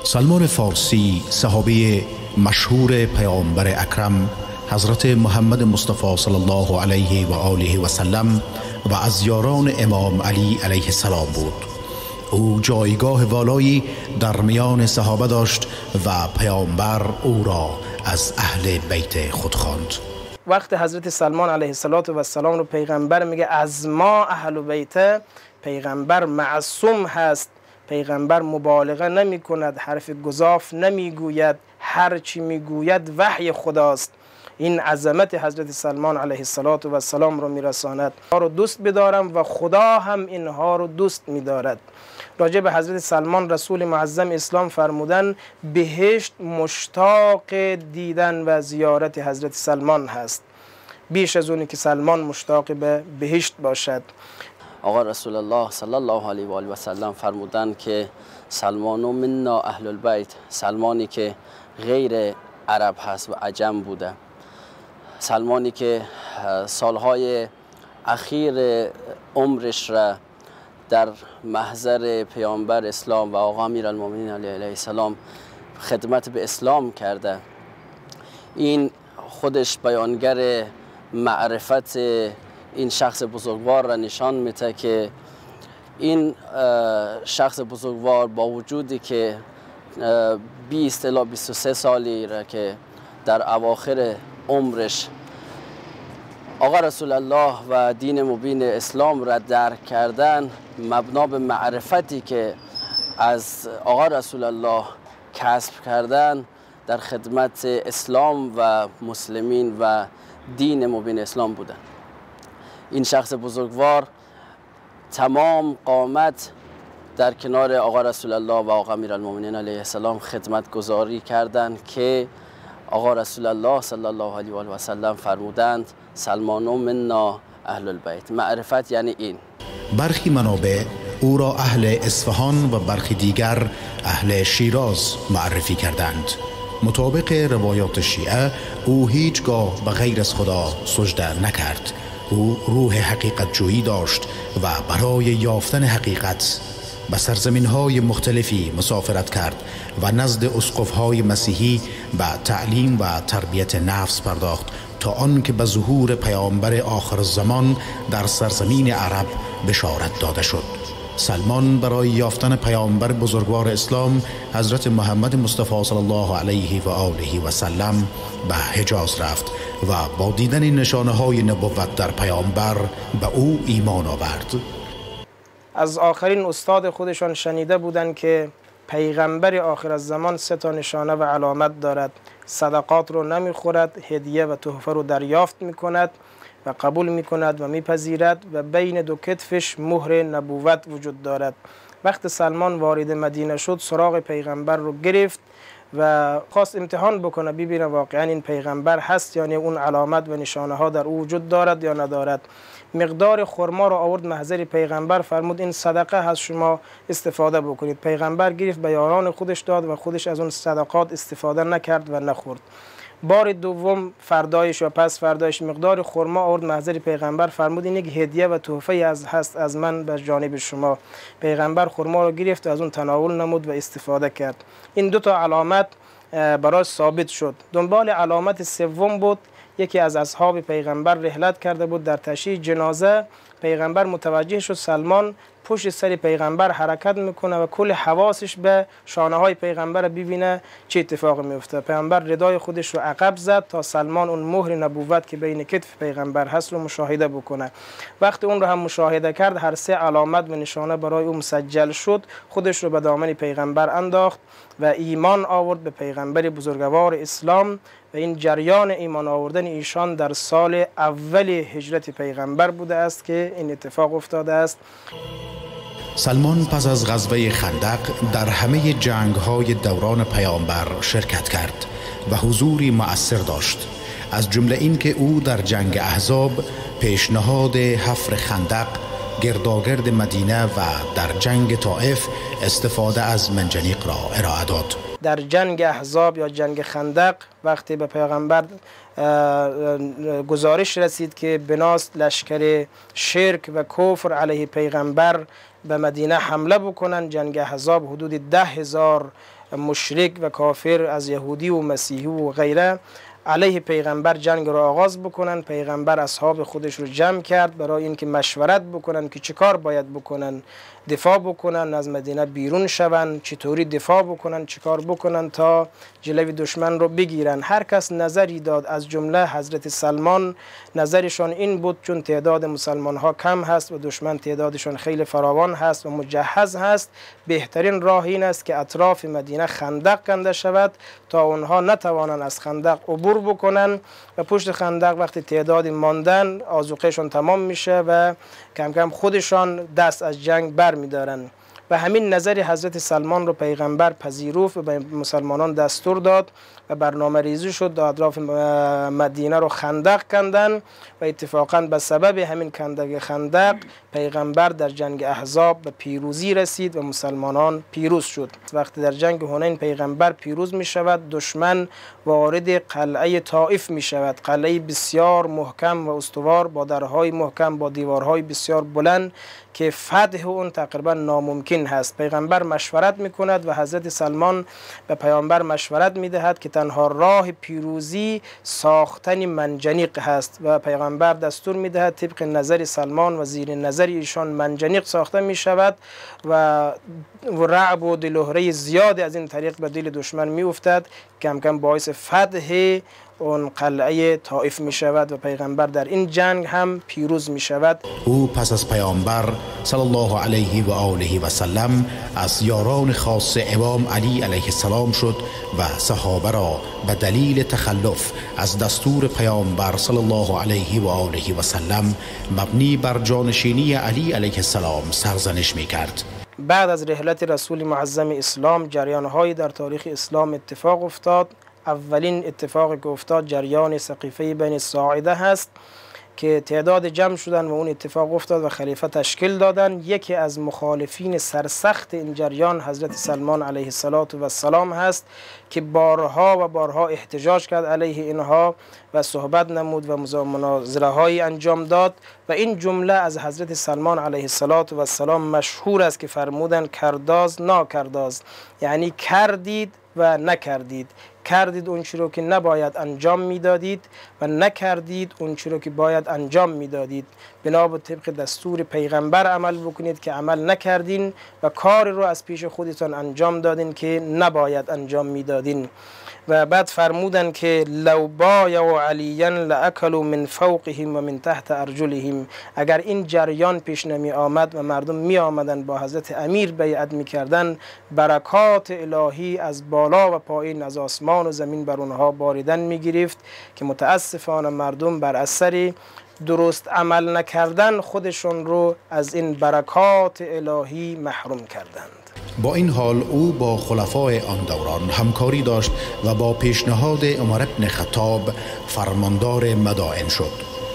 سلمان فارسی صحابی مشهور پیامبر اکرم حضرت محمد مصطفی صلی الله علیه و آله و سلم و از یاران امام علی علیه السلام بود. او جایگاه والایی در میان صحابه داشت و پیامبر او را از اهل بیت خود خواند. وقت حضرت سلمان علیه السلام رو پیغمبر میگه از ما اهل بیت، پیغمبر معصوم هست، پیغمبر مبالغه نمی کند، حرف گزاف نمی گوید، هر چی می گوید وحی خداست. این عظمت حضرت سلمان علیه السلام رو میرساند. اینها رو دوست بدارم و خدا هم اینها رو دوست میدارد. راجع به حضرت سلمان رسول معظم اسلام فرمودن بهشت مشتاق دیدن و زیارت حضرت سلمان هست، بیش از اونی که سلمان مشتاق به بهشت باشد. آقا رسول الله صلی الله علیه و آله و سلم فرمودند که سلمان منا اهل البیت، سلمانی که غیر عرب هست و عجم بوده، سلمانی که سالهای اخیر عمرش را در محضر پیامبر اسلام و آقا امیرالمومنین علیه السلام خدمت به اسلام کرده، این خودش بیانگر معرفت این شخص بزرگوار را نشان میده که این شخص بزرگوار با وجودی که 20 الی 23 سالی را که در اواخر عمرش آقا رسول الله و دین مبین اسلام را درک کردن، مبنا به معرفتی که از آقا رسول الله کسب کردن در خدمت اسلام و مسلمین و دین مبین اسلام بودن. این شخص بزرگوار تمام قامت در کنار آقا رسول الله و آقا امیرالمومنین علیه السلام خدمت گذاری کردند که آقا رسول الله صلی الله علیه و آله و سلم فرمودند سلمان منا اهل البیت. معرفت یعنی این. برخی منابع او را اهل اصفهان و برخی دیگر اهل شیراز معرفی کردند. مطابق روایات شیعه او هیچگاه به غیر از خدا سجده نکرد. او روح حقیقت جویی داشت و برای یافتن حقیقت به سرزمین‌های مختلفی مسافرت کرد و نزد اسقف‌های مسیحی به تعلیم و تربیت نفس پرداخت تا آنکه به ظهور پیامبر آخر الزمان در سرزمین عرب بشارت داده شد. سلمان برای یافتن پیامبر بزرگوار اسلام حضرت محمد مصطفی صلی الله علیه و آله و سلم به حجاز رفت و با دیدن نشانه‌های نبوت در پیامبر به او ایمان آورد. از آخرین استاد خودشان شنیده بودند که پیغمبر آخر الزمان 3 تا نشانه و علامت دارد. صدقات رو نمیخورد، هدیه و تحفه رو دریافت میکند و قبول میکند و میپذیرد و بین 2 کتفش مهر نبوت وجود دارد. وقت سلمان وارد مدینه شد سراغ پیغمبر رو گرفت و خواست امتحان بکنه ببینه واقعا این پیغمبر هست یعنی اون علامت و نشانه ها در او وجود دارد یا ندارد. مقدار خرما رو آورد محضر پیغمبر، فرمود این صدقه هست شما استفاده بکنید. پیغمبر گرفت به یاران خودش داد و خودش از اون صدقات استفاده نکرد و نخورد. بار دوم فردایش یا پس فردایش مقدار خرما آورد محضر پیغمبر، فرمود این یک هدیه و تحفه هست از من به جانب شما. پیغمبر خرما رو گرفت و از اون تناول نمود و استفاده کرد. این 2 تا علامت برای ثابت شد. دنبال علامت سوم بود. یکی از اصحاب پیغمبر رحلت کرده بود در تشییع جنازه. پیغمبر متوجه شد سلمان پشت سر پیغمبر حرکت میکنه و کل حواسش به شانه های پیغمبر ببینه چه اتفاقی میفته. پیغمبر ردای خودش رو عقب زد تا سلمان اون مهر نبوت که بین کتف پیغمبر هست رو مشاهده بکنه. وقتی اون رو هم مشاهده کرد هر 3 علامت و نشانه برای او مسجل شد. خودش رو به دامن پیغمبر انداخت و ایمان آورد به پیغمبر بزرگوار اسلام و این جریان ایمان آوردن ایشان در سال اول هجرت پیغمبر بوده است که این اتفاق افتاده است. سلمان پس از غزوه خندق در همه جنگ‌های دوران پیامبر شرکت کرد و حضوری مؤثر داشت. از جمله این که او در جنگ احزاب پیشنهاد حفر خندق گرداگرد مدینه و در جنگ طائف استفاده از منجنیق را ارائه داد. در جنگ احزاب یا جنگ خندق وقتی به پیغمبر گزارش رسید که بناست لشکر شرک و کفر علیه پیغمبر به مدینه حمله بکنن، جنگ احزاب حدود 10,000 مشرک و کافر از یهودی و مسیحی و غیره علیه پیغمبر جنگ را آغاز بکنن. پیغمبر اصحاب خودش رو جمع کرد برای اینکه مشورت بکنن که چه کار باید بکنن، دفاع بکنن، از مدینه بیرون شون، چطوری دفاع بکنن، چه کار بکنن تا جلوی دشمن رو بگیرن. هر کس نظری داد، از جمله حضرت سلمان نظرشان این بود چون تعداد مسلمان ها کم هست و دشمن تعدادشان خیلی فراوان هست و مجهز هست، بهترین راه این است که اطراف مدینه خندق کنده شود تا اونها نتوانند از خندق عبور بکنن و پشت خندق وقتی تعداد ماندن آذوقهشان تمام میشه و کم کم خودشان دست از جنگ بر میدارن. و همین نظر حضرت سلمان رو پیغمبر پذیرفت و به مسلمانان دستور داد و برنامه ریزی شد اطراف مدینه رو خندق کندن و اتفاقا به سبب همین کندگ خندق پیغمبر در جنگ احزاب به پیروزی رسید و مسلمانان پیروز شد. وقتی در جنگ حنین پیغمبر پیروز می شود، دشمن وارد قلعه طائف می شود، قلعه بسیار محکم و استوار با درهای محکم با دیوارهای بسیار بلند که فتح اون تقریبا ناممکن هست. پیغمبر مشورت می کند و حضرت سلمان به پیامبر مشورت می دهد که تنها راه پیروزی ساختن منجنیق هست و پیغمبر دستور می دهد طبق نظر سلمان و زیر نظر ایشان منجنیق ساخته می شود و رعب و دلهره زیادی از این طریق به دل دشمن می افتد، کم کم باعث فتح اون قلعه طائف می شود و پیغمبر در این جنگ هم پیروز می شود. او پس از پیامبر صلی الله علیه و آله و سلم از یاران خاص امام علی علیه السلام شد و صحابه را به دلیل تخلف از دستور پیامبر صلی الله علیه و آله و سلم مبنی بر جانشینی علی علیه السلام سرزنش می کرد. بعد از رحلت رسول معظم اسلام جریان‌هایی در تاریخ اسلام اتفاق افتاد. اولین اتفاقی که افتاد جریان سقیفه بنی ساعده هست که تعداد جمع شدن و اون اتفاق افتاد و خلیفه تشکیل دادن. یکی از مخالفین سرسخت این جریان حضرت سلمان علیه السلام هست که بارها و بارها احتجاج کرد علیه اینها و صحبت نمود و مناظره هایی انجام داد و این جمله از حضرت سلمان علیه السلام مشهور است که فرمودن کرداز ناکرداز، یعنی کردید و نکردید. کردید اون چیزی رو که نباید انجام میدادید و نکردید اون چیزی رو که باید انجام میدادید. بنا به طبق دستور پیغمبر عمل بکنید که عمل نکردین و کار رو از پیش خودتان انجام دادین که نباید انجام میدادین. و بعد فرمودن که لو بایعوا علیا لاکلوا من فوقهم و من تحت ارجلهم. اگر این جریان پیش نمی آمد و مردم می آمدن با حضرت امیر بیعت می کردن، برکات الهی از بالا و پایین از آسمان و زمین بر اونها باریدن می گرفت که متاسفانه مردم بر اثر درست عمل نکردن خودشون رو از این برکات الهی محروم کردند. با این حال او با خلفای آن دوران همکاری داشت و با پیشنهاد عمر بن خطاب فرماندار مدائن شد.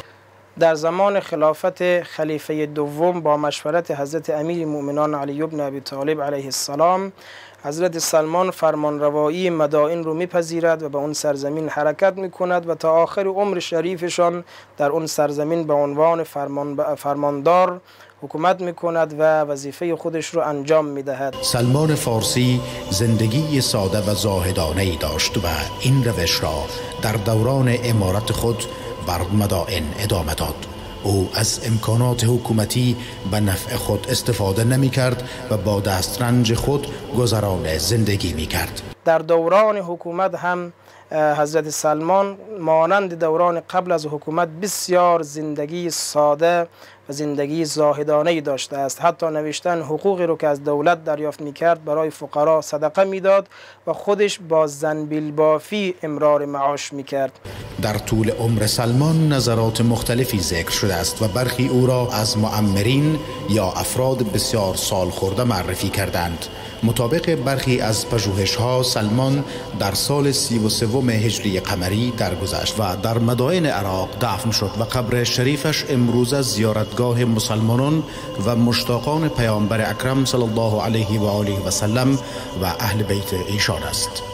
در زمان خلافت خلیفه دوم با مشورت حضرت امیر المؤمنان علی بن ابی طالب علیه السلام، حضرت سلمان فرمانروایی مدائن رو میپذیرد و به اون سرزمین حرکت میکند و تا آخر عمر شریفشان در اون سرزمین به عنوان فرماندار حکومت میکند و وظیفه خودش رو انجام میدهد. سلمان فارسی زندگی ساده و زاهدانه ای داشت و این روش را در دوران امارت خود بر مدائن ادامه داد. او از امکانات حکومتی به نفع خود استفاده نمی کرد و با دسترنج خود گذران زندگی می کرد. در دوران حکومت هم حضرت سلمان مانند دوران قبل از حکومت بسیار زندگی ساده و زندگی زاهدانه‌ای داشته است. حتی نوشتن حقوقی رو که از دولت دریافت می‌کرد برای فقرا صدقه میداد و خودش با زنبیل بافی امرار معاش می‌کرد. در طول عمر سلمان نظرات مختلفی ذکر شده است و برخی او را از معمرین یا افراد بسیار سال خورده معرفی کردند. مطابق برخی از پژوهش‌ها سلمان در سال 33 هجری قمری درگذشت و در مدائن عراق دفن شد و قبر شریفش امروز زیارتگاه مسلمانان و مشتاقان پیامبر اکرم صلی الله علیه و آله و سلم و اهل بیت ایشان است.